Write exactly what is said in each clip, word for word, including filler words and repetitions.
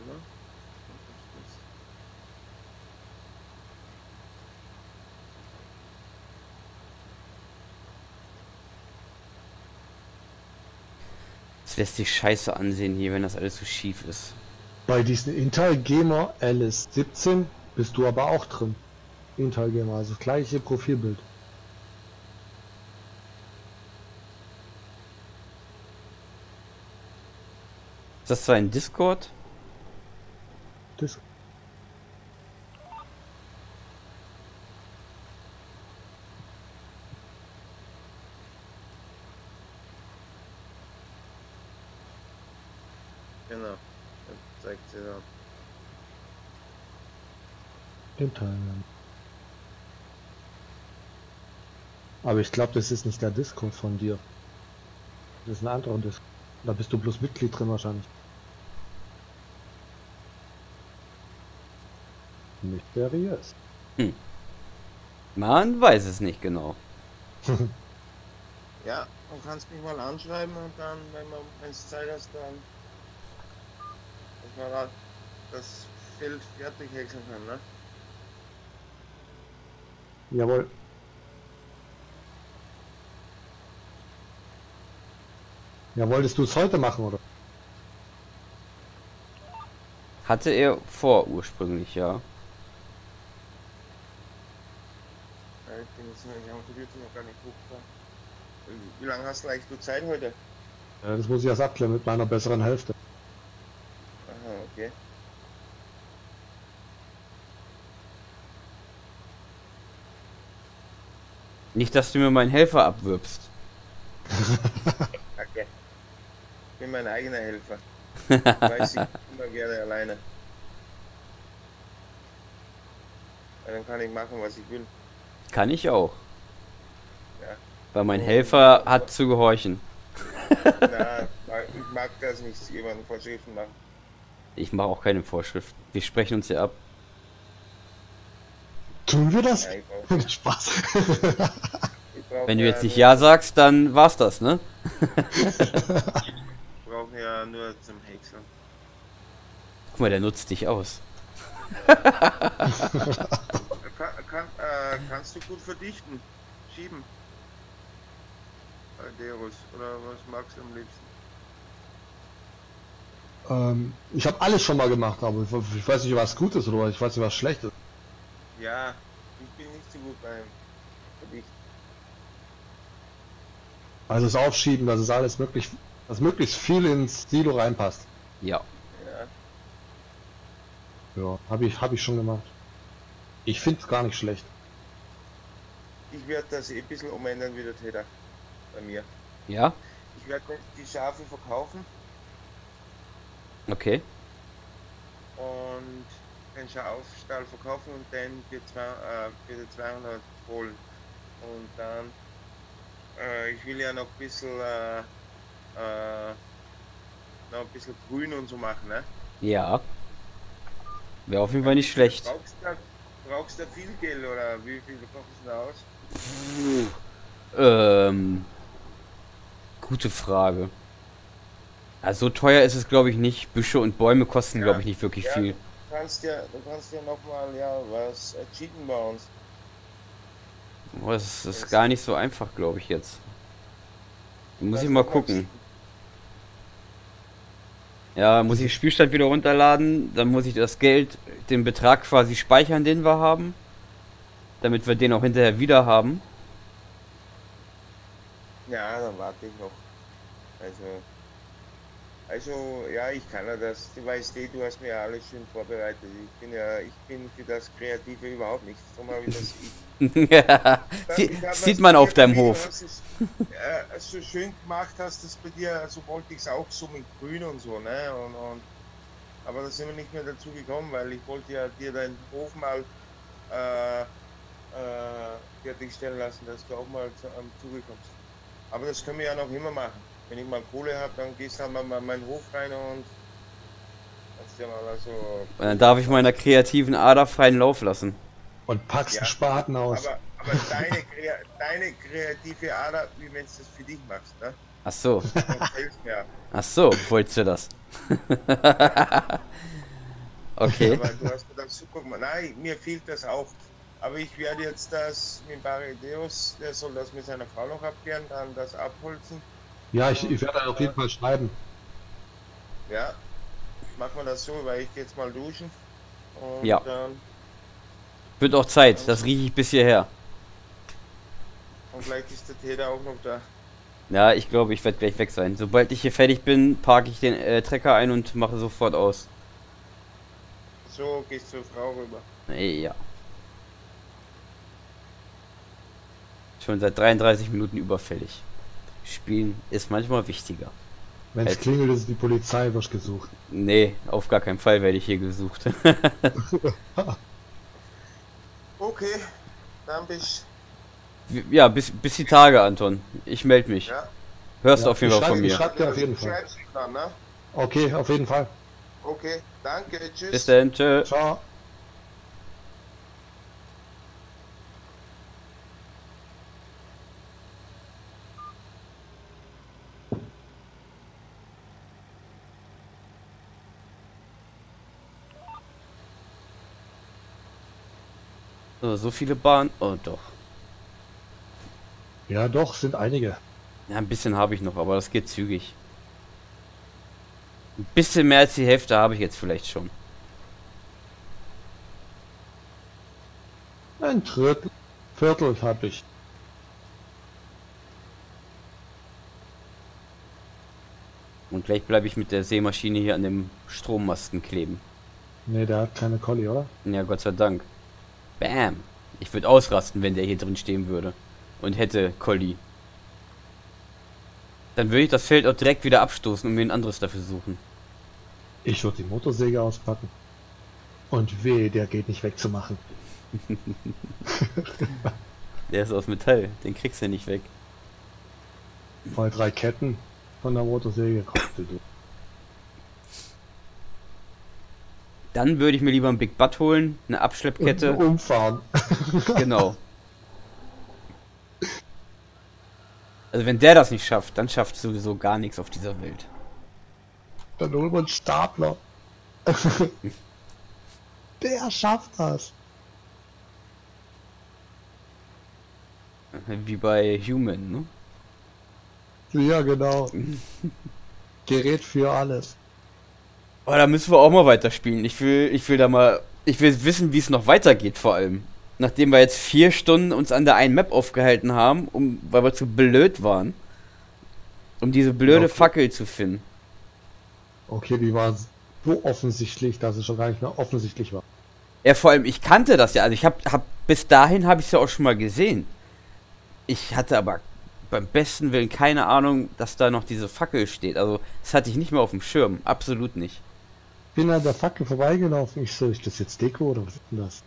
oder? Was ist das? Das lässt sich scheiße ansehen hier, wenn das alles so schief ist. Bei diesen Intel Gamer L S siebzehn bist du aber auch drin. Intel Gamer, also das gleiche Profilbild. Ist das zwar ein Discord? Das Genau. Das zeigt sie da. Intel Gamer. Aber ich glaube, das ist nicht der Discord von dir. Das ist ein anderer Discord. Da bist du bloß Mitglied drin wahrscheinlich. Nicht seriös. Hm. Man weiß es nicht genau. Ja, du kannst mich mal anschreiben und dann, wenn man wenn es Zeit hast, dann dass man da das Feld fertig häckseln kann, ne? Jawohl. Ja, wolltest du es heute machen, oder? Hatte er vor ursprünglich, ja. Ja, ich bin jetzt noch, ich habe die Computer noch gar nicht hochgefahren. Wie lange hast du eigentlich du Zeit heute? Ja, das muss ich erst abklären mit meiner besseren Hälfte. Aha, okay. Nicht, dass du mir meinen Helfer abwirbst. Okay. Ich bin mein eigener Helfer. Ich weiß, ich bin immer gerne alleine. Weil dann kann ich machen, was ich will. Kann ich auch. Ja. Weil mein Helfer hat zu gehorchen. Na, ich mag das nicht, jemanden Vorschriften machen. Ich mache auch keine Vorschriften. Wir sprechen uns ja ab. Tun wir das? Ja, ich brauch, Spaß. ich brauch Wenn du ja jetzt nicht nur, Ja sagst, dann war's das, ne? ich brauche ja nur zum Häckseln. Guck mal, der nutzt dich aus. Kann, kann, äh, kannst du gut verdichten? Schieben? Bei Derus. Oder was magst du am liebsten? ähm, ich habe alles schon mal gemacht, aber ich, ich weiß nicht, was gut ist oder ich weiß nicht, was schlecht ist. Ja, ich bin nicht so gut beim Verdichten. Also das Aufschieben, dass es alles möglich, dass möglichst viel ins Silo reinpasst. Ja. Ja. Ja, habe ich, habe ich schon gemacht. Ich finde es gar nicht schlecht. Ich werde das eh ein bisschen umändern wie der Täter. Bei mir. Ja? Ich werde die Schafe verkaufen Okay. und den Schafstall verkaufen und den für, zwei, äh, für die zweihundert holen. Und dann, äh, ich will ja noch ein bisschen, äh, äh, noch ein bisschen grün und so machen, ne? Ja. Wäre auf jeden Fall nicht schlecht. Brauchst du, brauchst du viel Geld oder wie viel kochst du da aus? Ähm. Gute Frage. Also so teuer ist es glaube ich nicht. Büsche und Bäume kosten Ja. glaube ich nicht wirklich Ja, viel. du kannst ja, du kannst ja nochmal, ja, was äh, cheaten bei uns. Oh, das ist gar nicht so einfach glaube ich jetzt. Muss Kannst ich mal noch gucken. cheaten. Ja, muss ich den Spielstand wieder runterladen. Dann muss ich das Geld, den Betrag quasi speichern, den wir haben. Damit wir den auch hinterher wieder haben. Ja, dann warte ich noch. Also, also ja, ich kann ja das. Du weißt eh, du hast mir ja alles schön vorbereitet. Ich bin ja, ich bin für das Kreative überhaupt nichts. Darum habe ich das. Ich, Ja, das, Sie, ich hab sieht das man bei auf dir deinem gesehen, Hof. dass es, äh, so schön gemacht hast, das bei dir, so wollte ich es auch so mit Grün und so, ne? Und, und, aber da sind wir nicht mehr dazu gekommen, weil ich wollte ja dir deinen Hof mal äh, äh, fertigstellen lassen, dass du auch mal zu, am Zuge kommst. Aber das können wir ja noch immer machen. Wenn ich mal Kohle habe, dann gehst du halt mal in meinen Hof rein und kannst ja mal also. Und dann darf ich meiner kreativen Ader freien Lauf lassen. Und packst Ja, einen Spaten aus. Aber, aber deine, Krea deine kreative Ader, wie wenn du das für dich machst, ne? Ach so. Und hilfst mir. Ach so, wolltest du das? Okay. Aber du hast mir das super gemacht. Nein, mir fehlt das auch. Aber ich werde jetzt das mit Barideus, der soll das mit seiner Frau noch abklären, dann das abholzen. Ja, ich, ich werde auf jeden Fall schreiben. Ja, machen wir das so, weil ich gehe jetzt mal duschen. Und Ja. dann, Wird auch Zeit, das rieche ich bis hierher. und vielleicht ist der Täter auch noch da. Ja, ich glaube, ich werde gleich weg sein. Sobald ich hier fertig bin, parke ich den äh, Trecker ein und mache sofort aus. So, gehst zur Frau rüber. Äh, Ja. Schon seit dreiunddreißig Minuten überfällig. Spielen ist manchmal wichtiger. Wenn es Jetzt- klingelt, ist die Polizei, wirst gesucht. Nee, auf gar keinen Fall werde ich hier gesucht. Okay, dann bis. Ja, bis, bis die Tage, Anton. Ich melde mich. Ja, Hörst Ja, auf jeden ich Fall von schreib- ich mir. schreib- dir auf jeden Fall. Schreibst du dann, ne? Okay, auf jeden Fall. Okay, danke, tschüss. Bis dann, tschö. Ciao. So, so viele Bahnen. Oh, doch. Ja, doch, sind einige. Ja, ein bisschen habe ich noch, aber das geht zügig. Ein bisschen mehr als die Hälfte habe ich jetzt vielleicht schon. Ein Drittel, Viertel habe ich. Und gleich bleibe ich mit der Sämaschine hier an dem Strommasten kleben. Ne, der hat keine Colli, oder? Ja, Gott sei Dank. Bam. Ich würde ausrasten, wenn der hier drin stehen würde. Und hätte Colli. Dann würde ich das Feld auch direkt wieder abstoßen und mir ein anderes dafür suchen. Ich würde die Motorsäge auspacken. Und weh, der geht nicht wegzumachen. Der ist aus Metall. Den kriegst du nicht weg. Mal drei Ketten von der Motorsäge. Kostet du. Dann würde ich mir lieber ein Big Butt holen, eine Abschleppkette. Und umfahren. Genau. Also wenn der das nicht schafft, dann schafft sowieso gar nichts auf dieser Welt. Dann holen wir einen Stapler. Der schafft das. Wie bei Human, ne? Ja, genau. Gerät für alles. Oh, da müssen wir auch mal weiterspielen. Ich will, ich will da mal, ich will wissen, wie es noch weitergeht vor allem. Nachdem wir jetzt vier Stunden uns an der einen Map aufgehalten haben, um, weil wir zu blöd waren, um diese blöde Okay. Fackel zu finden. Okay, die war so offensichtlich, dass es schon gar nicht mehr offensichtlich war. Ja, vor allem, ich kannte das ja. Also ich hab, hab bis dahin habe ich es ja auch schon mal gesehen. Ich hatte aber beim besten Willen keine Ahnung, dass da noch diese Fackel steht. Also das hatte ich nicht mehr auf dem Schirm. Absolut nicht. Bin an der Fackel vorbeigelaufen. Ich so, ist das jetzt Deko oder was ist denn das?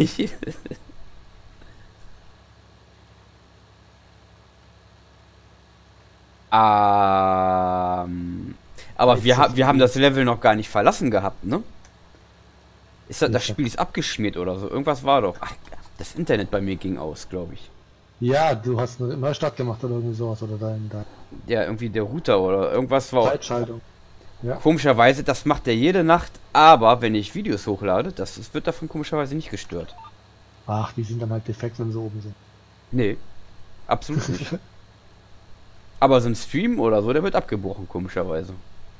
ähm, aber wir, ha wir haben das Level noch gar nicht verlassen gehabt, ne? Ist das, das Spiel ist abgeschmiert oder so. Irgendwas war doch. Ach, das Internet bei mir ging aus, glaube ich. Ja, du hast eine Neustart gemacht oder irgendwie sowas oder dein, dein Ja, irgendwie der Router oder irgendwas war. Zeitschaltung. Komischerweise, das macht er jede Nacht, aber wenn ich Videos hochlade, das, das wird davon komischerweise nicht gestört. Ach, die sind dann halt defekt, wenn sie oben sind. Nee, absolut nicht. Aber so ein Stream oder so, der wird abgebrochen, komischerweise.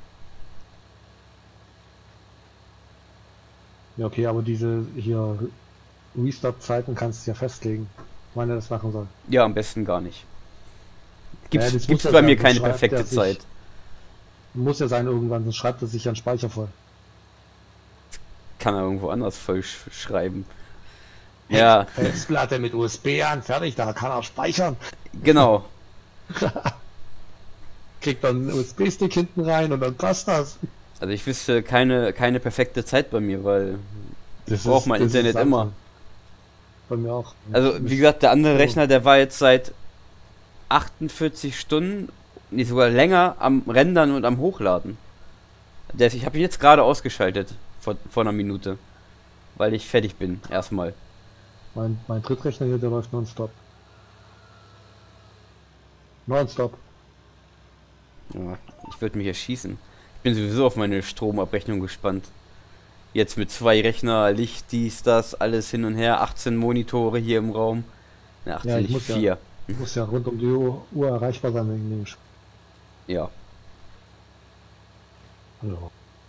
Ja, okay, aber diese hier Restart-Zeiten kannst du ja festlegen, wann er das machen soll. Ja, am besten gar nicht. Gibt's, Ja, das gibt's muss ja bei sein, mir das keine schreibt perfekte er sich. Zeit. Muss ja sein irgendwann, sonst schreibt er sich ja einen Speicher voll. Kann er irgendwo anders voll sch schreiben. Ja, Festplatte mit U S B an, fertig, da kann er speichern. genau. Kriegt dann einen U S B-Stick hinten rein und dann passt das. Also ich wüsste keine, keine perfekte Zeit bei mir, weil Das ich brauche mein das ist Internet Wahnsinn. immer. Bei mir auch. Also wie gesagt, der andere Rechner, der war jetzt seit achtundvierzig Stunden, nee, sogar länger am Rendern und am Hochladen. Der ist, ich habe ihn jetzt gerade ausgeschaltet, vor, vor einer Minute. Weil ich fertig bin, erstmal. Mein, mein Drittrechner hier, der läuft nonstop. Nonstop. Ja, ich würde mich erschießen. Ich bin sowieso auf meine Stromabrechnung gespannt. Jetzt mit zwei Rechner, Licht, dies, das, alles hin und her, achtzehn Monitore hier im Raum. Ja, achtzehn, Ja, ich nicht muss ja- vier. Muss ja rund um die Uhr, Uhr erreichbar sein wegen dem Sch Ja. Hallo.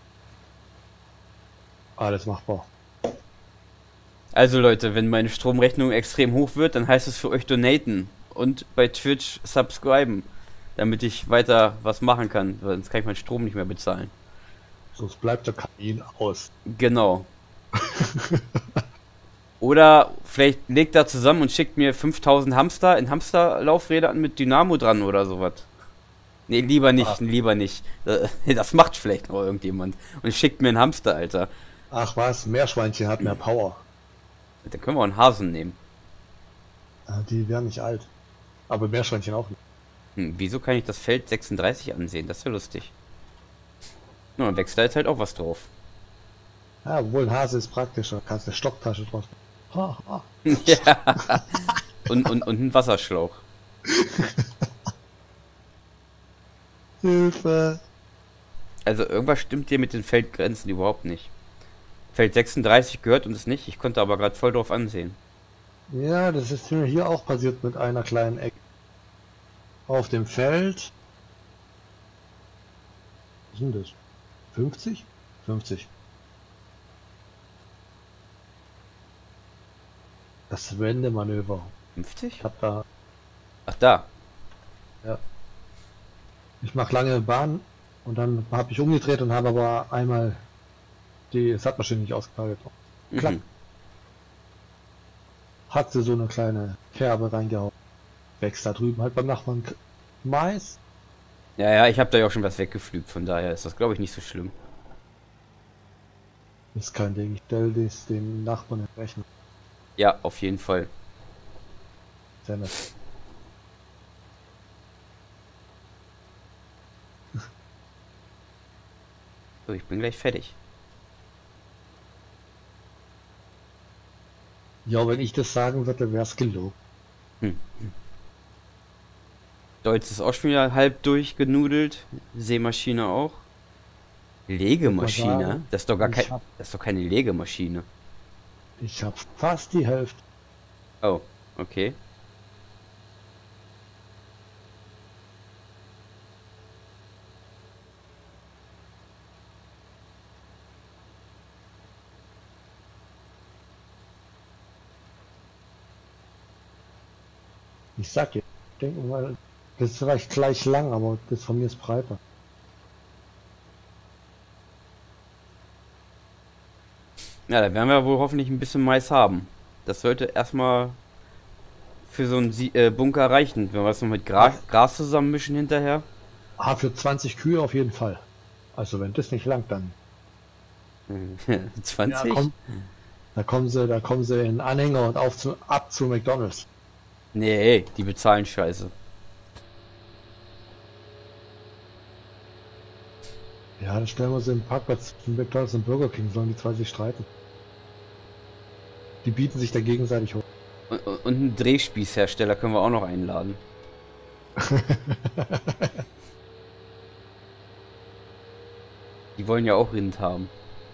Alles machbar. Also Leute, wenn meine Stromrechnung extrem hoch wird, dann heißt es für euch donaten und bei Twitch subscriben, damit ich weiter was machen kann, weil sonst kann ich meinen Strom nicht mehr bezahlen. Sonst bleibt der Kamin aus. Genau. Oder vielleicht legt er zusammen und schickt mir fünftausend Hamster in Hamsterlaufrädern mit Dynamo dran oder sowas. Nee, lieber nicht, Ah. lieber nicht. Das macht vielleicht noch irgendjemand. Und schickt mir einen Hamster, Alter. Ach was, Meerschweinchen hat mehr Power. Da können wir auch einen Hasen nehmen. Ah, die werden nicht alt. Aber Meerschweinchen auch nicht. Hm, wieso kann ich das Feld sechsunddreißig ansehen? Das ist ja lustig. Na, dann wächst da jetzt halt auch was drauf. Ja, obwohl ein Hase ist praktischer. Kannst eine Stocktasche drauf. Ha, ha. Ja. Und, und, und ein Wasserschlauch. Hilfe. Also irgendwas stimmt hier mit den Feldgrenzen überhaupt nicht. Feld sechsunddreißig gehört uns nicht, ich konnte aber gerade voll drauf ansehen. Ja, das ist mir hier auch passiert mit einer kleinen Ecke. Auf dem Feld. Was sind das? fünfzig? fünfzig. Das Wendemanöver. fünfzig? Ich hab da. Ach da. Ich mache lange Bahn und dann habe ich umgedreht und habe aber einmal die Sattmaschine nicht ausgeklagert. Klack. Mhm. Hat sie so eine kleine Kerbe reingehauen. Wächst da drüben halt beim Nachbarn K- Mais. Ja, ja, ich habe da ja auch schon was weggepflügt, von daher ist das glaube ich nicht so schlimm. Ist kein Ding. Ich stelle das dem Nachbarn in Rechnung. Ja, auf jeden Fall. Sehr nett. So, ich bin gleich fertig. Ja, wenn ich das sagen würde, wäre es gelogen. Hm. Deutsch ist auch schon wieder halb durchgenudelt. Seemaschine auch. Legemaschine? sagen, Das ist doch gar ich kein. hab- Das ist doch keine Legemaschine. Ich habe fast die Hälfte. Oh, okay. Ich sag dir, ich denke mal, das ist vielleicht gleich lang, aber das von mir ist breiter. Ja, da werden wir wohl hoffentlich ein bisschen Mais haben. Das sollte erstmal für so einen Sie äh, Bunker reichen, wenn wir das noch mit Gra Gras zusammenmischen hinterher. Ah, für zwanzig Kühe auf jeden Fall. Also wenn das nicht langt, dann. zwanzig? Ja, komm, da kommen sie, da kommen sie in Anhänger und auf zu, ab zu McDonald's. Nee, die bezahlen scheiße. Ja, dann stellen wir sie im Parkplatz von McDonald's und Burger King, sollen die zwei sich streiten. Die bieten sich da gegenseitig hoch. Und, und, und einen Drehspießhersteller können wir auch noch einladen. Die wollen ja auch Rind haben.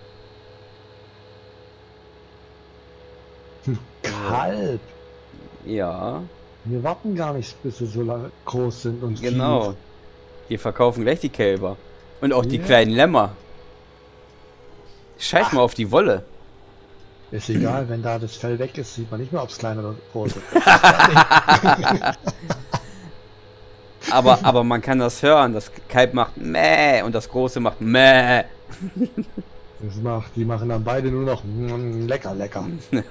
Kalb! Ja, Wir warten gar nicht, bis sie so lange groß sind und genau. Die verkaufen gleich die Kälber. Und auch die Ja. kleinen Lämmer. Scheiß mal auf die Wolle. viel. Ist egal, wenn da das Fell weg ist, sieht man nicht mehr, ob es klein oder groß ist. Aber, aber man kann das hören. Das Kalb macht Mäh und das Große macht Mäh. Das macht, die machen dann beide nur noch mm, lecker, lecker.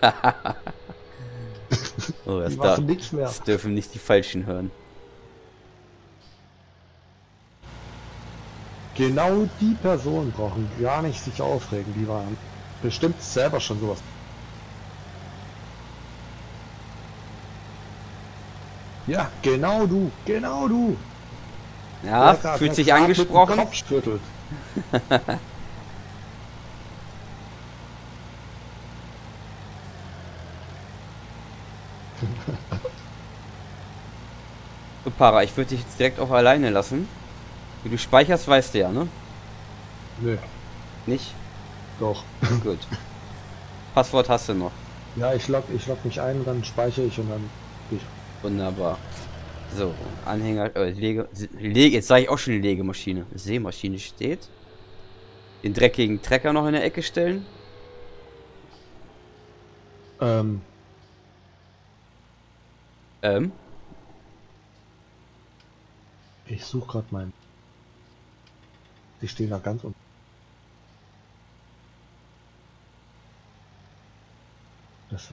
Oh, das, Die da, machen nichts mehr. das dürfen nicht die Falschen hören. Genau die Personen brauchen gar nicht sich aufregen, die waren bestimmt selber schon sowas. Ja, genau du, genau du. Ja, Der fühlt der sich grad mit dem angesprochen. Kopf schüttelt. So, Para, ich würde dich jetzt direkt auch alleine lassen. Wie du speicherst, weißt du ja, ne? Nö, Nicht? Doch. Gut. Passwort hast du noch. Ja, ich log, ich log mich ein, dann speichere ich und dann gehe ich. Wunderbar. So, Anhänger, äh, Lege, Lege, jetzt sage ich auch schon die Legemaschine. Sämaschine steht. Den dreckigen Trecker noch in der Ecke stellen. Ähm, Ähm, ich suche gerade meinen. Die stehen da ganz unten. Das,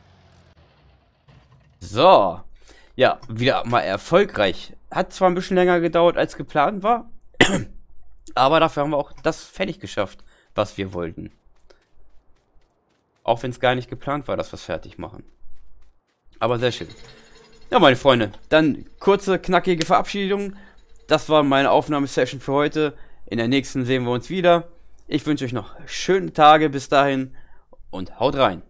so. Ja, wieder mal erfolgreich. Hat zwar ein bisschen länger gedauert als geplant war, aber dafür haben wir auch das fertig geschafft, was wir wollten. Auch wenn es gar nicht geplant war, dass wir es fertig machen. Aber sehr schön. Ja, meine Freunde, dann kurze, knackige Verabschiedung. Das war meine Aufnahmesession für heute. In der nächsten sehen wir uns wieder. Ich wünsche euch noch schöne Tage bis dahin und haut rein.